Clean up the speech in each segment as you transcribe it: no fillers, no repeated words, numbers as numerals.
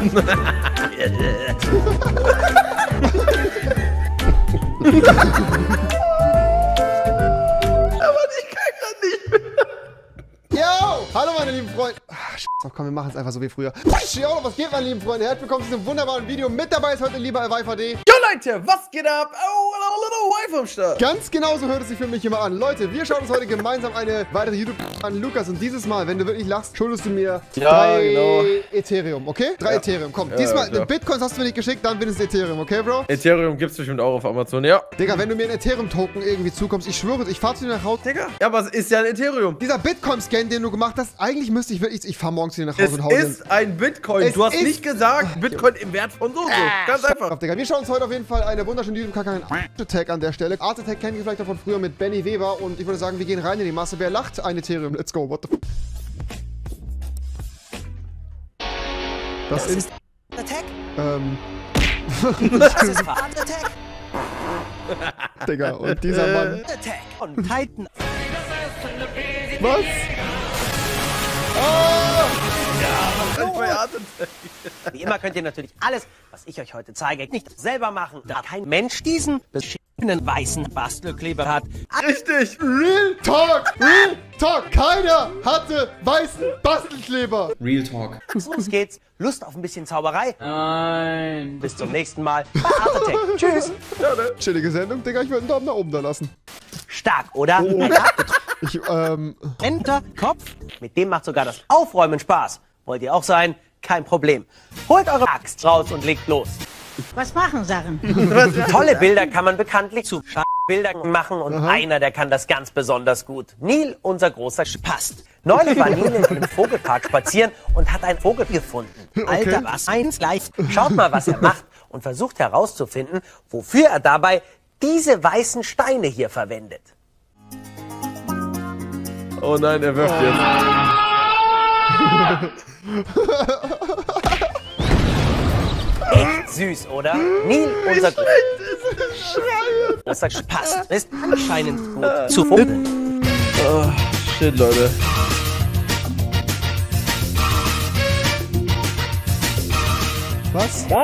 Yo! Hallo meine lieben Freunde. Ach, komm, wir machen es einfach so wie früher. Yo, was geht meine lieben Freunde? Herzlich willkommen zu diesem wunderbaren Video. Mit dabei ist heute lieber LWVD. Jo Leute, was geht ab? Oh, Wife am Start. Ganz genau so hört es sich für mich immer an. Leute, wir schauen uns heute gemeinsam eine weitere YouTube an. Lukas, und dieses Mal, wenn du wirklich lachst, schuldest du mir 3 Ethereum, okay? 3 Ethereum, komm. Diesmal, Bitcoins hast du mir nicht geschickt, dann bin es Ethereum, okay, Bro? Ethereum gibt's bestimmt auch auf Amazon, ja. Digga, wenn du mir einen Ethereum-Token irgendwie zukommst, ich schwöre, ich fahr zu dir nach Hause. Digga, ja, aber es ist ja ein Ethereum. Dieser Bitcoin-Scan, den du gemacht hast, eigentlich müsste ich wirklich, ich fahr morgens zu dir nach Hause und hau Es ist ein Bitcoin. Du hast nicht gesagt, Bitcoin im Wert von so und so. Ganz einfach. Digga, wir schauen uns heute auf jeden Fall eine wunderschöne YouTube-Kacke an. Art Attack an der Stelle. Art Attack kennt ihr vielleicht auch von früher mit Benny Weber. Und ich würde sagen, wir gehen rein in die Masse. Wer lacht? Ein Ethereum. Let's go. What the f. Das ist Attack. Das ist Art Attack. Digga, und dieser Mann. Attack und Titan. Was? Wie immer könnt ihr natürlich alles, was ich euch heute zeige, nicht selber machen, da kein Mensch diesen beschissenen weißen Bastelkleber hat. Richtig! Real Talk! Real Talk! Keiner hatte weißen Bastelkleber! Real Talk. Los geht's. Lust auf ein bisschen Zauberei? Nein. Bis zum nächsten Mal bei Art Attack. Tschüss. Chillige Sendung, Digga, ich würde einen Daumen nach oben da lassen. Stark, oder? Enter, Kopf. Mit dem macht sogar das Aufräumen Spaß. Wollt ihr auch sein? Kein Problem. Holt eure Axt raus und legt los. Was machen Sachen? Tolle Bilder kann man bekanntlich zu Bildern machen und einer, der kann das ganz besonders gut. Neil, unser großer Spast. Neulich war Neil in einem Vogelpark spazieren und hat einen Vogel gefunden. Alter, was eins gleich. Schaut mal, was er macht und versucht herauszufinden, wofür er dabei diese weißen Steine hier verwendet. Oh nein, er wirft jetzt. Echt süß, oder? Neil, unser großer Spast, ist anscheinend gut zu vögeln. Oh, shit, Leute. Was? Ist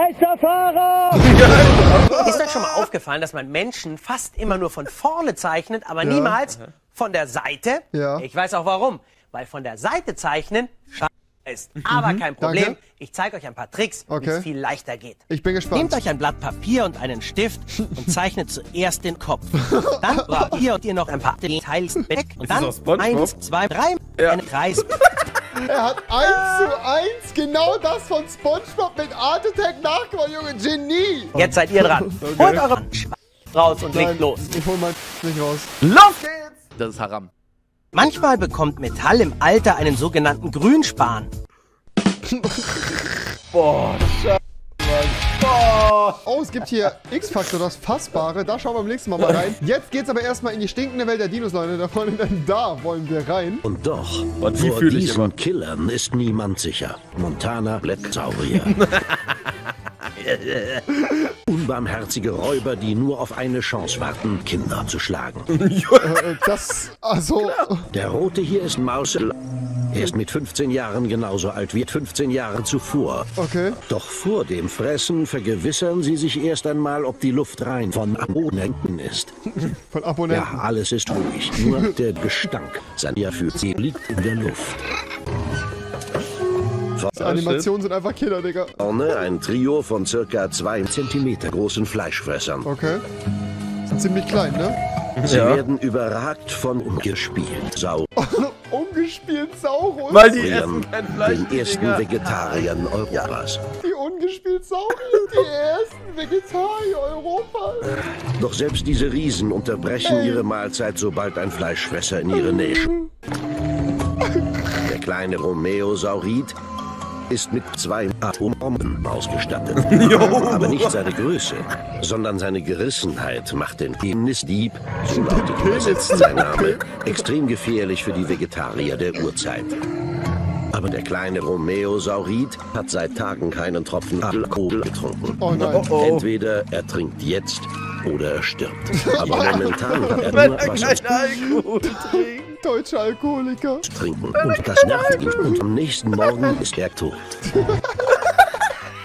euch schon mal aufgefallen, dass man Menschen fast immer nur von vorne zeichnet, aber niemals von der Seite? Ja. Ich weiß auch warum. Weil von der Seite zeichnen ist. Aber kein Problem. Danke. Ich zeige euch ein paar Tricks, wie es viel leichter geht. Ich bin gespannt. Nehmt euch ein Blatt Papier und einen Stift und zeichnet zuerst den Kopf. Dann braucht ihr noch ein paar Details weg. Und dann 1, 2, 3, einen Kreis. Er hat 1:1 genau das von SpongeBob mit Art Attack nachgemacht, Junge. Genie! Jetzt seid ihr dran. Holt eure raus und legt los. Ich hol mein nicht raus. Los geht's! Das ist Haram. Manchmal bekommt Metall im Alter einen sogenannten Grünspan. Boah, Scheiße, Mann. Boah. Oh, es gibt hier X-Faktor, das Fassbare. Da schauen wir beim nächsten Mal rein. Jetzt geht's aber erstmal in die stinkende Welt der Dinos, Leute. Da wollen wir rein. Und doch, Und wie vor fühle ich diesen immer? Killern ist niemand sicher. Montana Black Saurier. Unbarmherzige Räuber, die nur auf eine Chance warten, Kinder zu schlagen. Der Rote hier ist Mausel. Er ist mit 15 Jahren genauso alt wie 15 Jahre zuvor. Okay. Doch vor dem Fressen vergewissern sie sich erst einmal, ob die Luft rein von Abonnenten ist. Von Abonnenten. Ja, alles ist ruhig. Nur der Gestank seiner für sie liegt in der Luft. Die Animationen sind einfach Killer, Digga. Vorne ein Trio von circa 2 Zentimeter großen Fleischfressern. Okay. Sind ziemlich klein, ne? Sie werden überragt von ungespielt Ungespielt Saurus. Weil die essen kein Fleisch. den ersten Vegetariern Europas. Die ungespielt Saurier, die ersten Vegetarier Europas. Doch selbst diese Riesen unterbrechen ihre Mahlzeit, sobald ein Fleischfresser in ihre Nähe kommt. Der kleine Romeosaurid ist mit 2 Atombomben ausgestattet. Aber nicht seine Größe, sondern seine Gerissenheit macht den Penisdieb, so lautet übersetzt sein Name, extrem gefährlich für die Vegetarier der Urzeit. Aber der kleine Romeosaurid hat seit Tagen keinen Tropfen Alkohol getrunken. Oh nein. Entweder er trinkt jetzt oder er stirbt. Aber momentan hat er nur Wasser zu Alkohol trinken. Deutsche Alkoholiker. trinken. Und das nervt ihn. Und am nächsten Morgen ist er tot.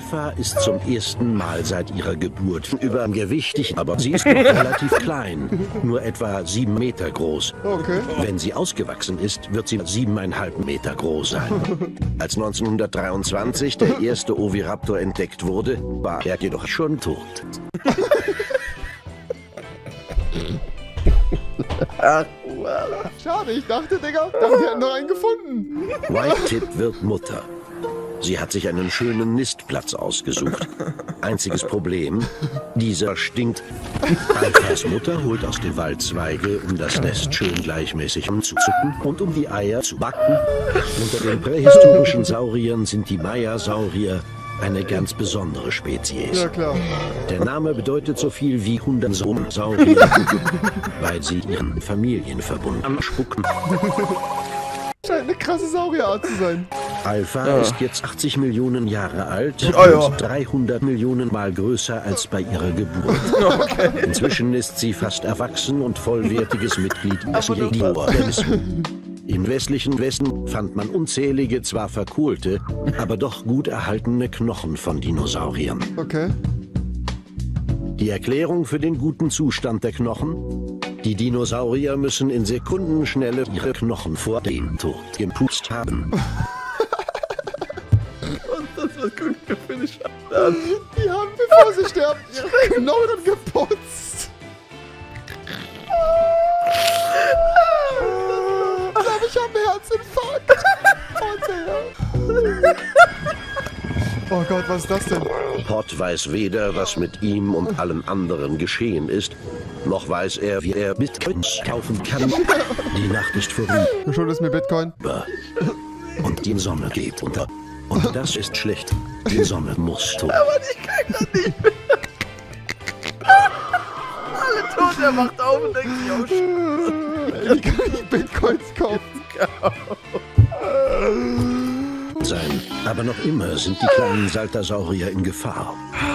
Alpha ist zum ersten Mal seit ihrer Geburt übergewichtig, aber sie ist noch relativ klein, nur etwa 7 Meter groß. Okay. Wenn sie ausgewachsen ist, wird sie 7,5 Meter groß sein. Als 1923 der erste Oviraptor entdeckt wurde, war er jedoch schon tot. Ach, wow. Schade, ich dachte, Digga, wir hätten noch einen gefunden. White-Tip wird Mutter. Sie hat sich einen schönen Nistplatz ausgesucht. Einziges Problem, dieser stinkt. Alphas Mutter holt aus dem Wald Zweige, um das Nest schön gleichmäßig umzuzucken und um die Eier zu backen. Unter den prähistorischen Sauriern sind die Maya-Saurier eine ganz besondere Spezies. Ja, klar. Der Name bedeutet so viel wie Hundensohn-Saurier, weil sie ihren Familienverbund anspucken. Scheint eine krasse Saurierart zu sein. Alpha ist jetzt 80 Millionen Jahre alt und 300 Millionen Mal größer als bei ihrer Geburt. Okay. Inzwischen ist sie fast erwachsen und vollwertiges Mitglied des Dinoorganismus. Im westlichen Westen fand man unzählige, zwar verkohlte, aber doch gut erhaltene Knochen von Dinosauriern. Okay. Die Erklärung für den guten Zustand der Knochen? Die Dinosaurier müssen in Sekundenschnelle ihre Knochen vor dem Tod geputzt haben. Das was gut für eine Scheiße an. Die haben, bevor sie sterben, ihre Knochen geputzt. Ich glaube, ich habe einen Herzinfarkt. Oh Gott, was ist das denn? Pod weiß weder, was mit ihm und allen anderen geschehen ist, noch weiß er, wie er Bitcoins kaufen kann. Die Nacht ist vorüber. Du schuldest mir Bitcoin. Und die Sonne geht unter. Und das ist schlecht. Die Sonne muss tot. Aber ich kann das nicht mehr. Alle tot, er macht auf und denkt sich, oh shit. Wie kann ich Bitcoins kaufen? Sein. Aber noch immer sind die kleinen Saltasaurier in Gefahr.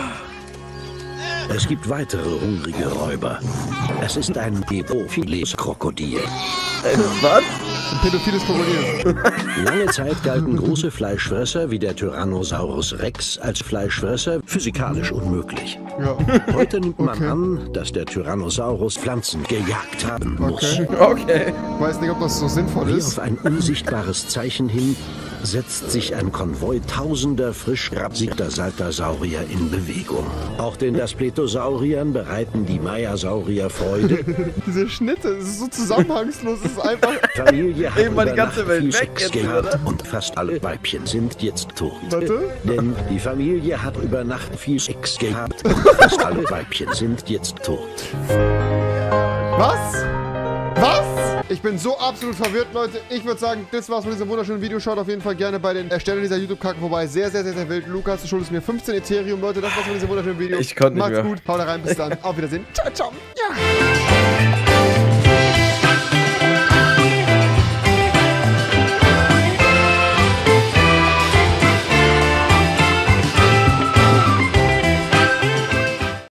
Es gibt weitere hungrige Räuber. Es ist ein pädophiles Krokodil. Was? Ein pädophiles Krokodil. Lange Zeit galten große Fleischfresser wie der Tyrannosaurus Rex als Fleischfresser physikalisch unmöglich. Ja. Heute nimmt man an, dass der Tyrannosaurus Pflanzen gejagt haben muss. Okay. Ich weiß nicht, ob das so sinnvoll Wie ist. auf ein unsichtbares Zeichen hin setzt sich ein Konvoi tausender frisch grabsigter Saltasaurier in Bewegung. Auch den Daspletosauriern bereiten die Maya-Saurier Freude. Diese Schnitte, es ist so zusammenhangslos, es ist einfach... Familie hat Eben mal die über ganze Nacht Welt viel weg Sex jetzt, gehabt oder? und fast alle Weibchen sind jetzt tot. Warte. Denn die Familie hat über Nacht viel Sex gehabt und fast alle Weibchen sind jetzt tot. Was? Was? Ich bin so absolut verwirrt, Leute. Ich würde sagen, das war's mit diesem wunderschönen Video. Schaut auf jeden Fall gerne bei den Erstellern dieser YouTube-Kacke vorbei. Sehr, sehr, sehr, sehr wild. Lukas, du schuldest mir 15 Ethereum, Leute. Das war's mit diesem wunderschönen Video. Ich konnte nicht Macht's mehr. gut. Haut rein. Bis dann. Auf Wiedersehen. Ciao, ciao. Ja.